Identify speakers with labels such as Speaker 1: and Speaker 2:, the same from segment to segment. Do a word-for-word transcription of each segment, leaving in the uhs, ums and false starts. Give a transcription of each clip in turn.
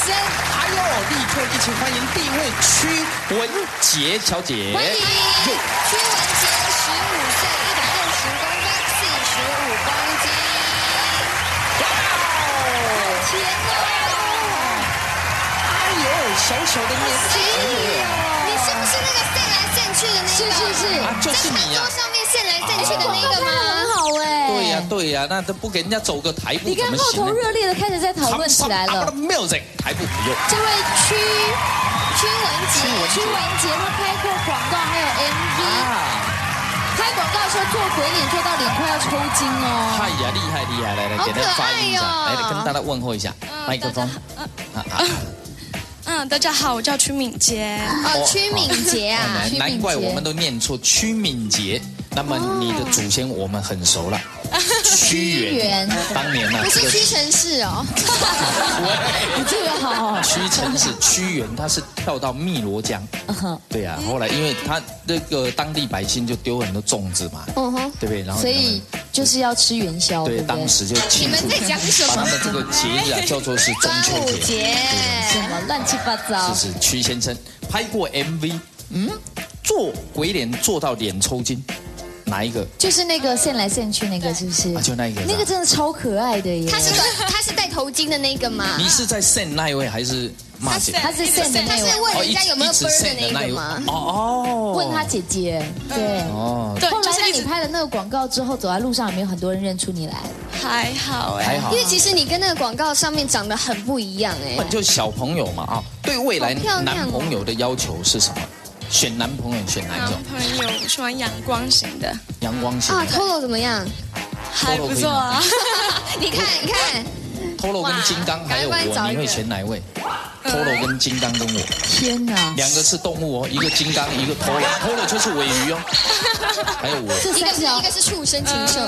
Speaker 1: 声。
Speaker 2: 哎呦，立刻一起欢迎第一位屈文杰小姐。
Speaker 1: 欢迎屈文杰，十五岁，一百六十公分，四十五公斤。哇哦！天哪！
Speaker 2: 哎呦，小小的年纪。
Speaker 1: 你是不是那个线来线去的那个？
Speaker 3: 是是是，
Speaker 2: 啊，就是你呀、
Speaker 1: 在餐桌上面线来线去的那个吗？
Speaker 3: 很好哎。
Speaker 2: 对呀、对呀、那都不给人家走个台步
Speaker 3: 你
Speaker 2: 怎么行呢？
Speaker 3: 看后头热烈的开始在讨论起来了。
Speaker 2: music 台步不用。
Speaker 1: 这位屈屈文杰，
Speaker 3: 屈文杰他拍过广告，还有 M V。
Speaker 2: 啊，
Speaker 3: 拍广告的时候做鬼脸，做到脸快要抽筋哦。
Speaker 2: 哎呀，厉害厉害，来来，给他发音一下，来跟大家问候一下，麦克风。啊啊。
Speaker 4: 嗯，大家好，我叫屈敏杰。
Speaker 1: 哦，屈敏杰啊，
Speaker 2: 难难怪我们都念错屈敏杰。那么你的祖先我们很熟了，屈原。当年呢，
Speaker 1: 不是屈臣氏哦。
Speaker 3: 你这个好。
Speaker 2: 屈臣氏屈原他是跳到汨罗江，对呀，后来因为他那个当地百姓就丢很多粽子嘛，
Speaker 1: 嗯哼，
Speaker 2: 对不对？然后
Speaker 3: 所以就是要吃元宵，
Speaker 2: 对，
Speaker 3: 对不对？
Speaker 2: 当时就庆祝，
Speaker 1: 你们在讲什么
Speaker 2: 把他们这个节日啊叫做是中秋
Speaker 1: 端午
Speaker 2: 节。
Speaker 1: 节。
Speaker 3: 什么乱七八糟？
Speaker 2: 是是，屈先生拍过 M V， 嗯，做鬼脸做到脸抽筋，哪一个？
Speaker 3: 就是那个线来线去那个，是不是？
Speaker 2: 啊，就那一个。
Speaker 3: 那个真的超可爱的耶。
Speaker 1: 他是戴他是戴头巾的那个吗？
Speaker 2: 你是在 send 那一位还是骂姐？
Speaker 3: 他是线的
Speaker 1: 他是
Speaker 3: 那位。
Speaker 1: 问人家有没有 bird 的那个吗？
Speaker 2: 哦哦，
Speaker 3: 问他姐姐，对。
Speaker 2: 哦，
Speaker 4: 对，
Speaker 3: 后来
Speaker 4: 就是一直
Speaker 3: 你拍了那个广告之后，走在路上有没有很多人认出你来？
Speaker 4: 还好哎，
Speaker 2: 还好
Speaker 1: 因。为其实你跟那个广告上面长得很不一样哎。
Speaker 2: 就小朋友嘛啊，对未来
Speaker 1: 好漂亮哦
Speaker 2: 男朋友的要求是什么？选男朋友选哪一
Speaker 4: 男
Speaker 2: 种？
Speaker 4: 朋友喜欢阳光型的，
Speaker 2: 阳光型
Speaker 1: 啊
Speaker 2: 的。
Speaker 1: ，Tolo 怎么样？
Speaker 4: 还不错啊。
Speaker 1: 你看，你看，
Speaker 2: Tolo 跟金刚还有我，
Speaker 1: 赶快找一个
Speaker 2: 你会选哪一位？Tolo 跟金刚跟我，
Speaker 3: 天哪！
Speaker 2: 两个是动物哦，一个金刚，一个 Tolo，Tolo 就是尾鱼哦，还有我。
Speaker 3: 这
Speaker 1: 一个是
Speaker 3: 三条
Speaker 1: 一个是畜生禽兽。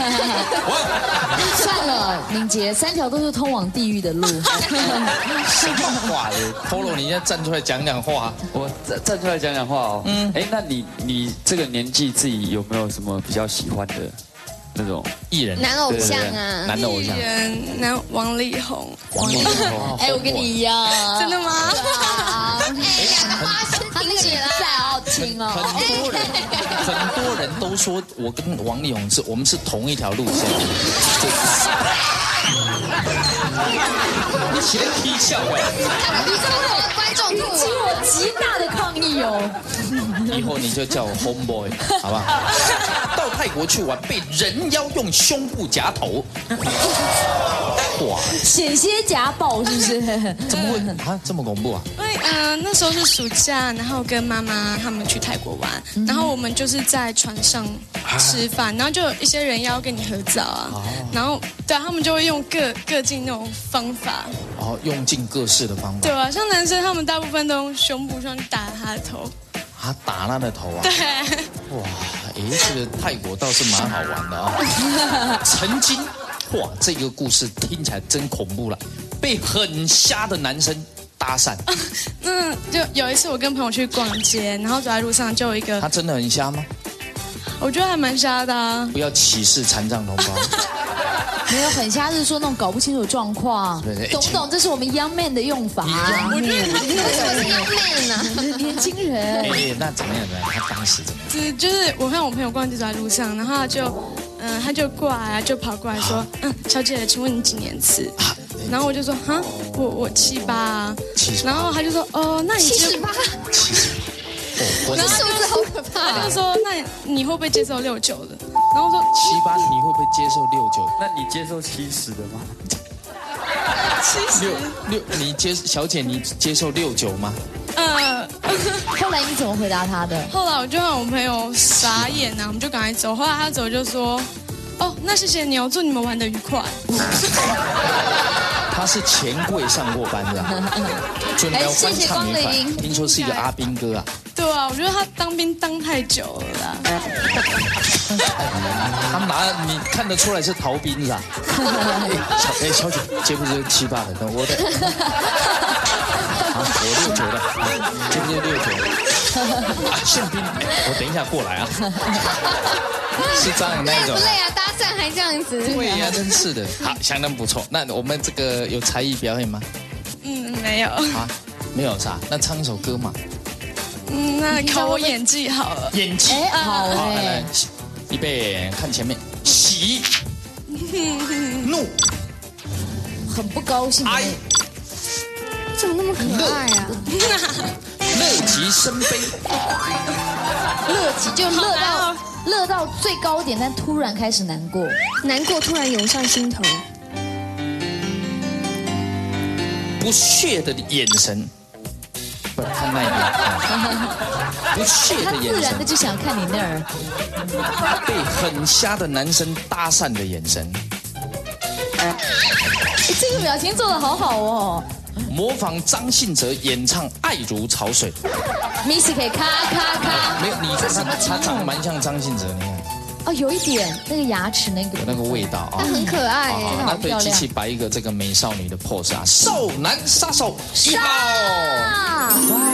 Speaker 3: 算了，敏捷，三条都是通往地狱的路。
Speaker 2: 什么话嘞？Tolo，你现在站出来讲讲话。
Speaker 5: 我站站出来讲讲话哦。嗯，哎，那你你这个年纪自己有没有什么比较喜欢的那种
Speaker 2: 艺人？
Speaker 1: 男偶像啊，
Speaker 2: 男的偶像。
Speaker 4: 人，男王力宏。
Speaker 2: 王力宏。
Speaker 3: 哎，我跟你一样。
Speaker 4: 真的吗？
Speaker 3: 啊，
Speaker 1: 哎，两个花痴
Speaker 3: 他那个
Speaker 1: 听起来。
Speaker 3: 脸再好听哦。
Speaker 2: 很多人，很多人都说我跟王力宏是，我们是同一条路线。你写的踢笑哎！
Speaker 1: 你这会有观众
Speaker 3: 引起
Speaker 1: 吐啊。
Speaker 3: 我极大的抗议哦。
Speaker 2: 以后你就叫我 homeboy， 好不好？到泰国去玩，被人妖用胸部夹头，哇！
Speaker 3: 险些夹爆是不是？
Speaker 2: 怎么会啊？这么恐怖啊？
Speaker 4: 因为嗯、呃那时候是暑假，然后跟妈妈他们去泰国玩，然后我们就是在船上吃饭，然后就有一些人要跟你合照啊，然后对啊，他们就会用各各尽那种方法，
Speaker 2: 哦，用尽各式的方法
Speaker 4: 对啊，像男生他们大部分都用胸部上去打他的头，
Speaker 2: 啊，打他的头啊！
Speaker 4: 对，
Speaker 2: 哇，诶，这个泰国倒是蛮好玩的啊。曾经，哇，这个故事听起来真恐怖了，被很瞎的男生搭讪，
Speaker 4: 那就有一次我跟朋友去逛街，然后走在路上就有一个
Speaker 2: 他，真的很瞎吗？
Speaker 4: 我觉得还蛮瞎的啊。
Speaker 2: 不要歧视残障同胞。
Speaker 3: 没有很瞎，是说那种搞不清楚状况
Speaker 2: 对对，
Speaker 3: 懂不懂？这是我们 young man 的用法。
Speaker 4: 我觉得他
Speaker 1: 为什么是 young man 呢？
Speaker 3: 年轻人。
Speaker 2: 哎，那怎么样呢？他当时怎么样？
Speaker 4: 就是就是我看我朋友逛街走在路上，然后他就嗯、呃他就过来啊，就跑过来说，嗯，小姐，请问你几年次？然后我就说，哈，我我七八啊。
Speaker 2: 七十八
Speaker 4: 然后他就说，哦，那你接
Speaker 1: 七十八，
Speaker 2: 七十八。哦，我
Speaker 1: 这数字好可怕
Speaker 4: 他就。说，那你会不会接受六九的？然后我说
Speaker 2: 七八，你会不会接受六九？
Speaker 5: 那你接受七十的吗？
Speaker 4: 七十，
Speaker 2: 六六，你接小姐，你接受六九吗？
Speaker 4: 呃，
Speaker 3: 后来你怎么回答他的？
Speaker 4: 后来我就让我朋友傻眼啊，我们就赶快走。后来他走就说，哦，那谢谢你哦，祝你们玩得愉快。
Speaker 2: 他是钱柜上过班的、啊，准
Speaker 3: 哎
Speaker 2: 了欢
Speaker 3: 谢谢
Speaker 2: 唱愉快。
Speaker 3: 光临
Speaker 2: 听说是一个阿兵哥啊，
Speaker 4: 对啊，我觉得他当兵当太久了啦。
Speaker 2: 他拿你看得出来是逃兵是吧？哎小哎小姐接不接七八的？等我的。啊，我六九的，啊接不接六九？啊，宪兵，哎我等一下过来啊。是这样那种。
Speaker 1: 累不累啊？搭讪还这样子。
Speaker 2: 对呀、真是的。好，相当不错。那我们这个有才艺表演吗？
Speaker 4: 嗯，没有。
Speaker 2: 啊，没有啥，那唱一首歌嘛。
Speaker 4: 嗯，那考我演技好了。
Speaker 2: 演技
Speaker 3: 哎，好
Speaker 2: 好，来来
Speaker 3: 哎，，
Speaker 2: 预备，看前面，喜、怒、
Speaker 3: 很不高兴的那
Speaker 2: 哀、
Speaker 1: 怎么那么可爱啊？
Speaker 2: 乐极生悲。
Speaker 3: 乐极就乐
Speaker 4: 好难
Speaker 3: 到
Speaker 4: 哦
Speaker 3: 乐到最高点，但突然开始难过。
Speaker 1: 难过突然涌上心头。
Speaker 2: 不屑的眼神，不是看那一边，不屑
Speaker 3: 他
Speaker 2: 的眼
Speaker 3: 自然的
Speaker 2: 神，
Speaker 3: 就想看你那儿。
Speaker 2: 被很瞎的男生搭讪的眼神，
Speaker 3: 哎，这个表情做的好好哦。
Speaker 2: 模仿张信哲演唱《爱如潮水》。
Speaker 3: Missy 可以咔咔咔。
Speaker 2: 没有，你看他他长得蛮像张信哲，你看
Speaker 3: 哦，有一点那个牙齿那个
Speaker 2: 有那个味道啊。
Speaker 1: 他很可爱
Speaker 2: 好，
Speaker 1: 耶。
Speaker 2: 那对
Speaker 3: 漂亮
Speaker 2: 机器摆一个这个美少女的 pose 啊，少男杀手一号。
Speaker 3: 啊！